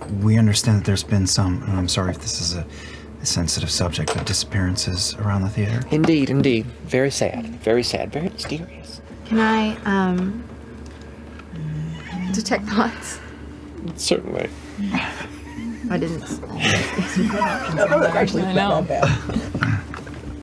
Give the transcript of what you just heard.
we understand that there's been some, and I'm sorry if this is a sensitive subject, but disappearances around the theater. Indeed, indeed. Very sad, very mysterious. Can I, detect thoughts? Certainly. I didn't. That was actually not bad.